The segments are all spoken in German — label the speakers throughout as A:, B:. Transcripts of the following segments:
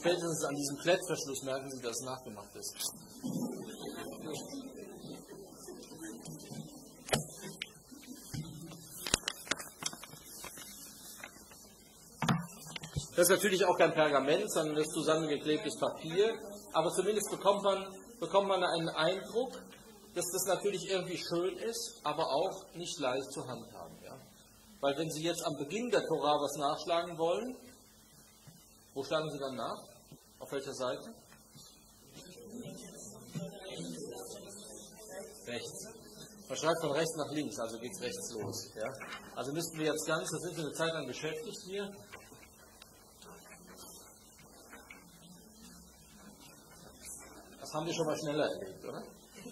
A: spätestens an diesem Klettverschluss merken Sie, dass es nachgemacht ist. Das ist natürlich auch kein Pergament, sondern das zusammengeklebtes Papier. Aber zumindest bekommt man einen Eindruck, dass das natürlich irgendwie schön ist, aber auch nicht leicht zu handhaben. Ja? Weil wenn Sie jetzt am Beginn der Tora was nachschlagen wollen, wo schlagen Sie dann nach? Auf welcher Seite? Rechts. Man schreibt von rechts nach links, also geht es rechts los. Ja? Also müssten wir jetzt das sind wir eine Zeit lang beschäftigt hier. Das haben wir schon mal schneller erlebt, oder?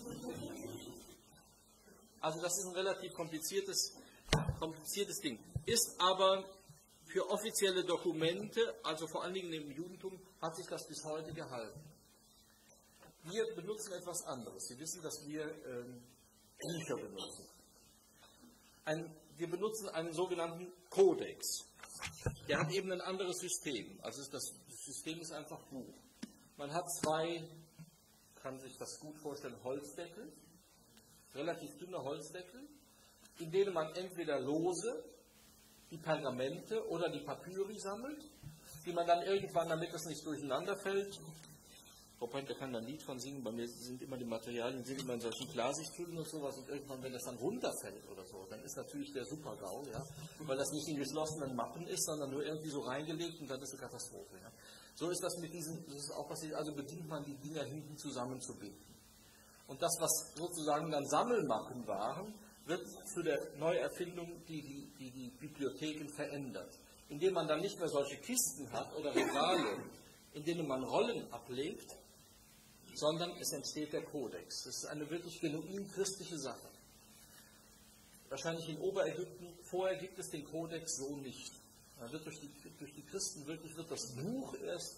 A: Also das ist ein relativ kompliziertes Ding. Ist aber für offizielle Dokumente, also vor allen Dingen im Judentum, hat sich das bis heute gehalten. Wir benutzen etwas anderes. Sie wissen, dass wir Bücher benutzen. Wir benutzen einen sogenannten Kodex. Der hat eben ein anderes System. Also das System ist einfach Buch. Man hat zwei, kann sich das gut vorstellen, Holzdeckel, relativ dünne Holzdeckel, in denen man entweder lose die Pergamente oder die Papyri sammelt, die man dann irgendwann, damit das nicht durcheinander fällt, wobei der kann da ein Lied von singen, bei mir sind immer die Materialien, sind immer in solchen Klarsichthüllen und sowas, und irgendwann, wenn das dann runterfällt oder so, dann ist natürlich der Super-GAU, ja, weil das nicht in geschlossenen Mappen ist, sondern nur irgendwie so reingelegt und dann ist eine Katastrophe. Ja. So ist das mit diesen, das ist auch passiert, also beginnt man die Dinger hinten zusammenzubinden. Und das, was sozusagen dann Sammelmappen waren, wird zu der Neuerfindung, die Bibliotheken verändert. Indem man dann nicht mehr solche Kisten hat oder Regale, in denen man Rollen ablegt, sondern es entsteht der Kodex. Das ist eine wirklich genuin christliche Sache. Wahrscheinlich in Oberägypten, vorher gibt es den Kodex so nicht. Da wird durch die Christen wirklich wird das Buch erst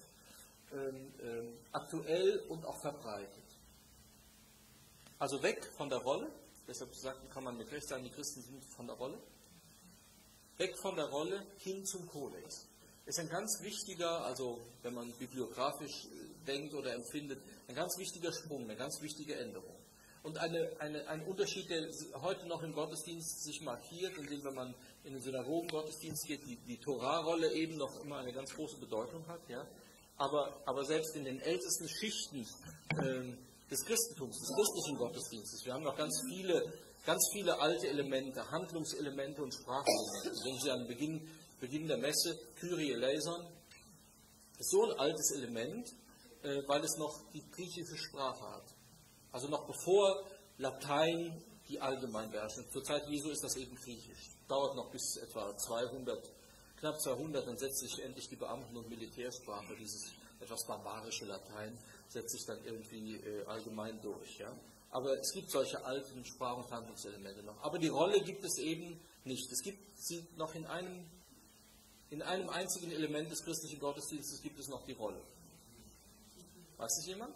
A: aktuell und auch verbreitet. Also weg von der Rolle, deshalb kann man mit Recht sagen, die Christen sind von der Rolle. Weg von der Rolle hin zum Kodex. Ist ein ganz wichtiger, also wenn man bibliografisch denkt oder empfindet, ein ganz wichtiger Sprung, eine ganz wichtige Änderung. Und ein Unterschied, der heute noch im Gottesdienst sich markiert, indem, wenn man in den Synagogen-Gottesdienst geht, die Torah-Rolle eben noch immer eine ganz große Bedeutung hat. Ja? Aber selbst in den ältesten Schichten des Christentums, des christlichen Gottesdienstes, wir haben noch ganz viele alte Elemente, Handlungselemente und Sprachelemente. Wenn Sie an Beginn der Messe, Kyrie eleison, ist so ein altes Element, weil es noch die griechische Sprache hat. Also noch bevor Latein die allgemein beherrscht. Zur Zeit Jesu ist das eben Griechisch. Dauert noch bis etwa knapp 200, dann setzt sich endlich die Beamten- und Militärsprache, dieses etwas barbarische Latein, setzt sich dann irgendwie allgemein durch. Ja? Aber es gibt solche alten Sprach- und Handlungselemente noch. Aber die Rolle gibt es eben nicht. Es gibt sie noch in einem einzigen Element des christlichen Gottesdienstes gibt es noch die Rolle. Weiß das jemand?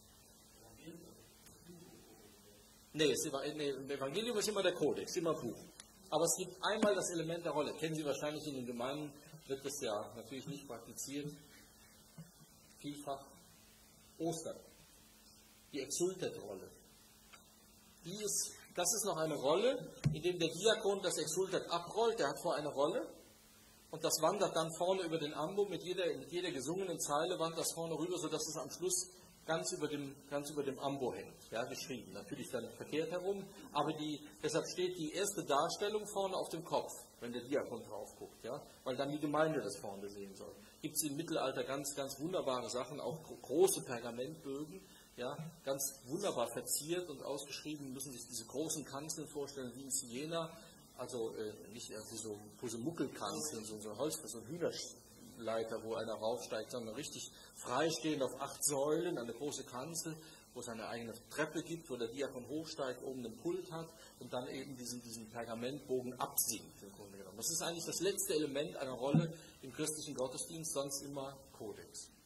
A: Nee, im Evangelium ist immer der Kodex, immer Buch. Aber es gibt einmal das Element der Rolle. Kennen Sie wahrscheinlich in den Gemeinden, wird das ja natürlich nicht praktiziert. Vielfach Ostern. Die Exultet-Rolle. Das ist noch eine Rolle, in der der Diakon das Exultet abrollt, der hat vor eine Rolle. Und das wandert dann vorne über den Ambo, mit jeder gesungenen Zeile wandert das vorne rüber, sodass es am Schluss ganz über dem Ambo hängt, ja, geschrieben. Natürlich dann verkehrt herum, aber deshalb steht die erste Darstellung vorne auf dem Kopf, wenn der Diakon drauf guckt, ja, weil dann die Gemeinde das vorne sehen soll. Gibt es im Mittelalter ganz, ganz wunderbare Sachen, auch große Pergamentbögen, ja, ganz wunderbar verziert und ausgeschrieben, müssen sich diese großen Kanzeln vorstellen, wie in Siena, also nicht irgendwie so Muckelkanzeln, so ein Holz, so ein Hühnerleiter, wo einer raufsteigt, sondern richtig freistehend auf 8 Säulen, eine große Kanzel, wo es eine eigene Treppe gibt, wo der Diakon hochsteigt, oben einen Pult hat und dann eben diesen Pergamentbogen absinkt, im Grunde genommen. Das ist eigentlich das letzte Element einer Rolle im christlichen Gottesdienst, sonst immer Kodex.